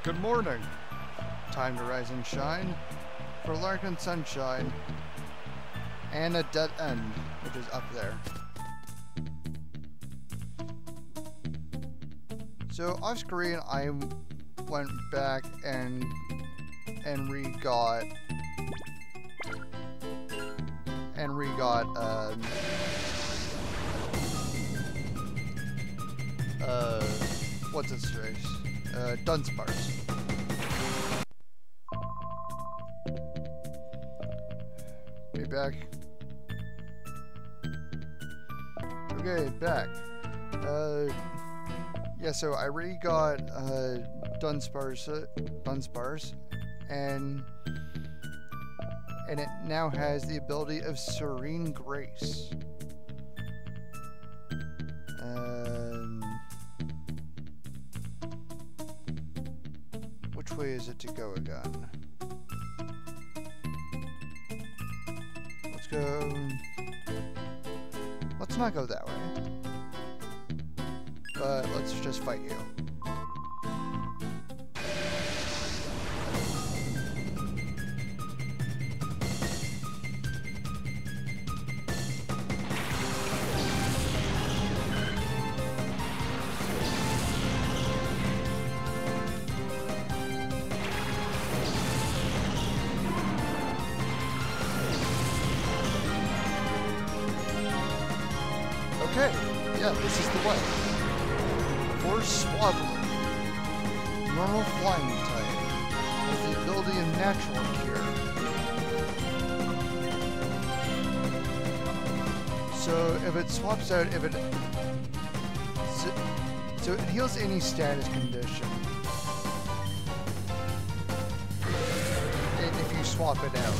Good morning. Time to rise and shine for Lark and Sunshine and a dead end, which is up there. So off screen, I went back and re-got what's its race? Dunsparce. Be back. Okay, back. Yeah, so I already got Dunsparce, and it now has the ability of Serene Grace. Which way is it to go again? Let's go. Let's not go that way. But let's just fight you. Okay, yeah, this is the way. For Swablu, normal flying type, has the ability of Natural Cure. So if it swaps out, so it heals any status condition. And if you swap it out.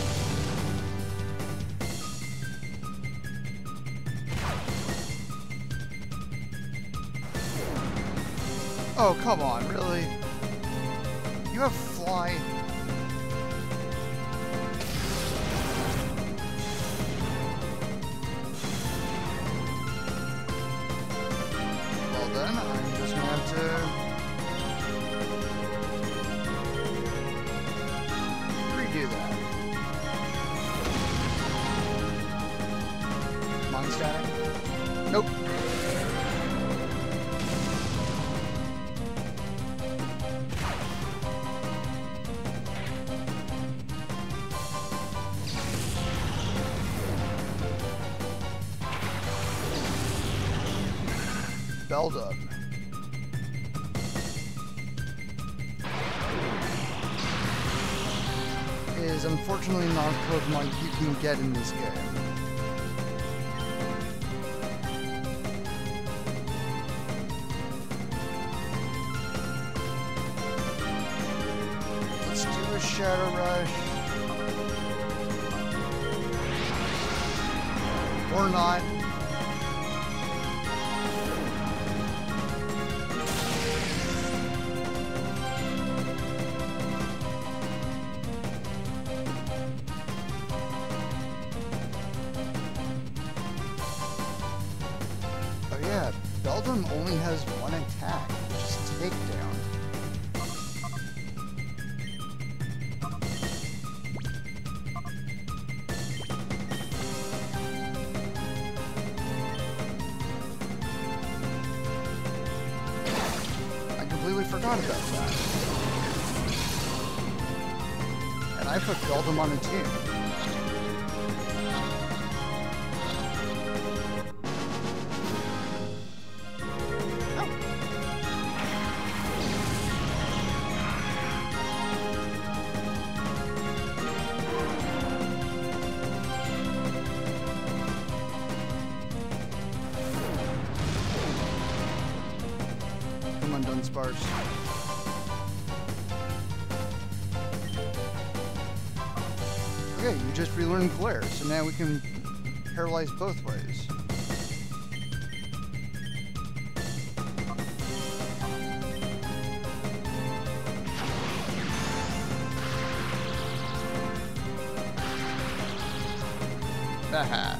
Oh, come on, really? You have fly. Well then, I'm just gonna have to redo that. Non-static? Nope. Beldum is unfortunately not a Pokemon you can get in this game. Let's do a Shadow Rush. Or not. Yeah, Beldum only has one attack, which is Takedown. I completely forgot about that. And I put Beldum on a team. Dunsparce. Okay, you just relearned Glare, so now we can paralyze both ways. Haha.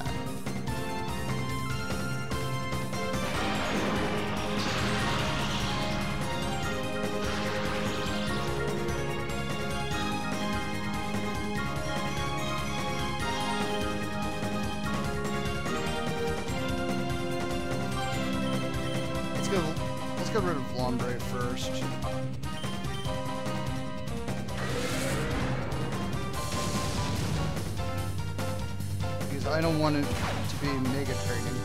rid of Lombre first. Because I don't want it to be mega training.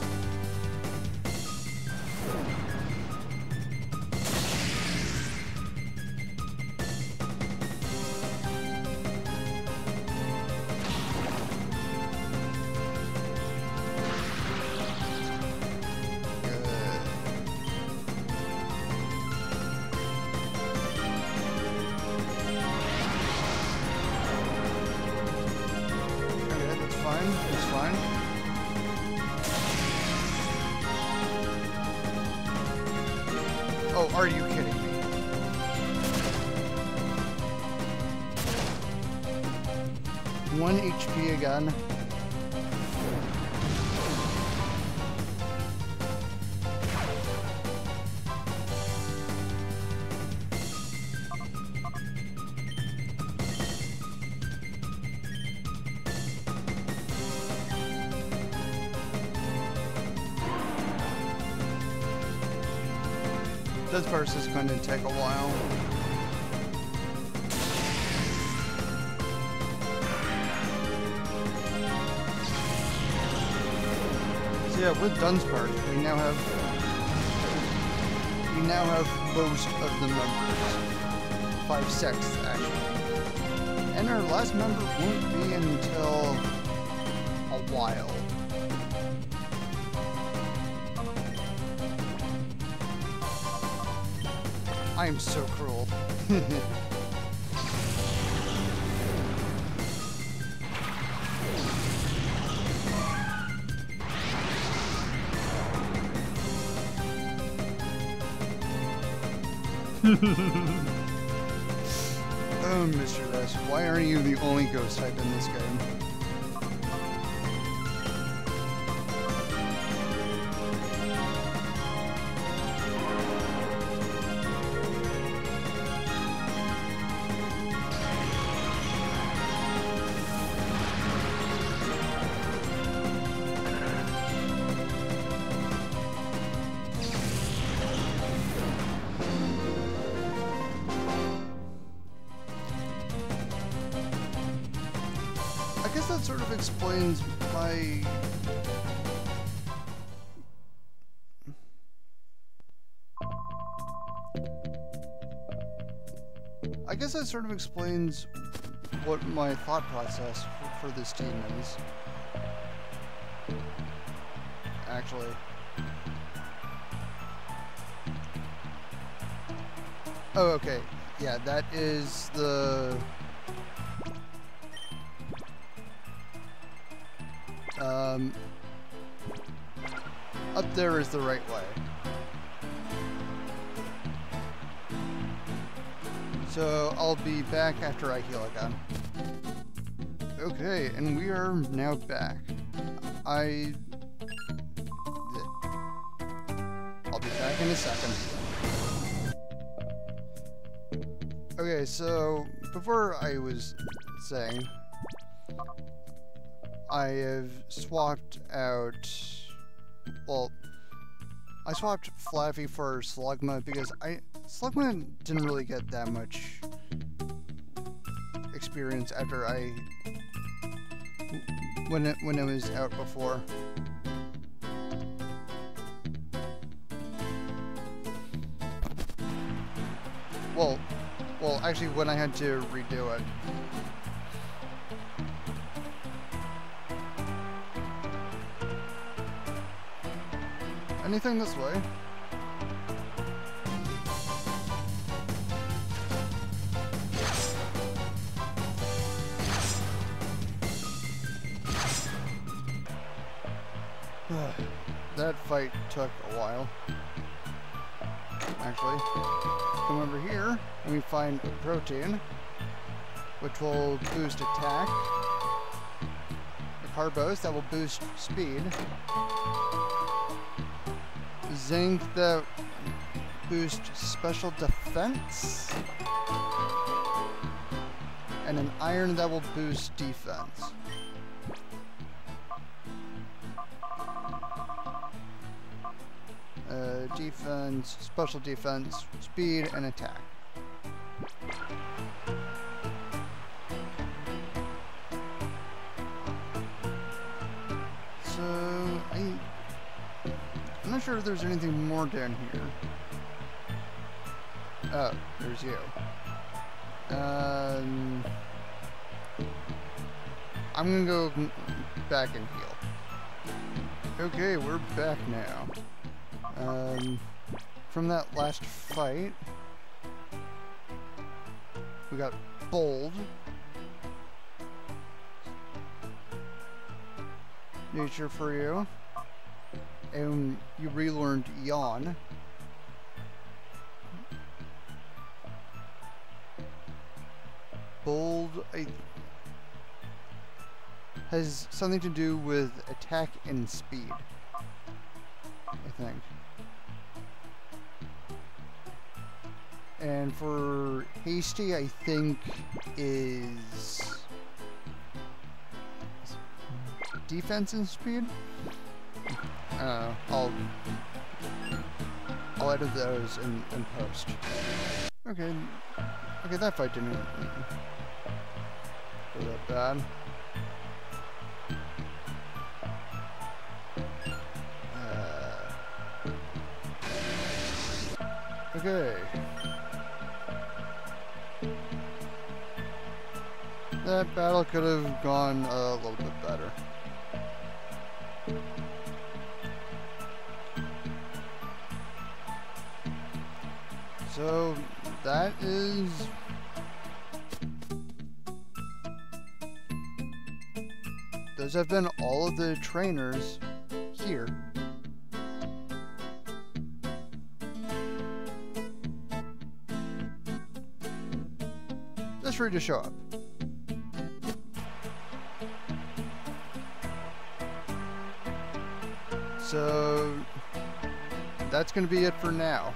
It's fine. Oh, are you kidding me? One HP again. This verse is going to take a while. So yeah, with Dunsparce, we now have most of the members. 5/6 actually. And our last member won't be until a while. I am so cruel. Oh, Mr. S, why aren't you the only ghost type in this game? I guess that sort of explains my... I guess that sort of explains what my thought process for this team is. Actually. Oh, okay. Yeah, that is the... up there is the right way. So I'll be back after I heal again. Okay, and we are now back. I'll be back in a second. Okay, so before I was saying, I have swapped out, well, I swapped Flaffy for Slugma because Slugma didn't really get that much experience after when it was out before. Well, actually when I had to redo it. Anything this way? That fight took a while. Actually, come over here and we find a protein, which will boost attack. A Carbos that will boost speed. Zinc that boosts special defense. And an iron that will boost defense. defense, special defense, speed, and attack. So, I'm not sure if there's anything more down here. Oh, there's you. I'm gonna go back and heal. Okay, we're back now. From that last fight, we got Bold. Nature for you. And you relearned Yawn. Bold has something to do with attack and speed, I think. And for Hasty, I think is defense and speed. I'll edit those in post. Okay, that fight didn't go that bad. Okay. That battle could have gone a little bit better. So, that is... those have been all of the trainers here. Just ready to show up. So, that's going to be it for now.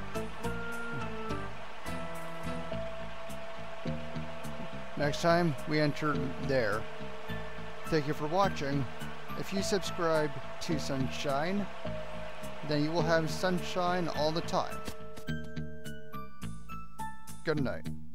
Next time, we enter there. Thank you for watching. If you subscribe to Sunshine, then you will have sunshine all the time. Good night.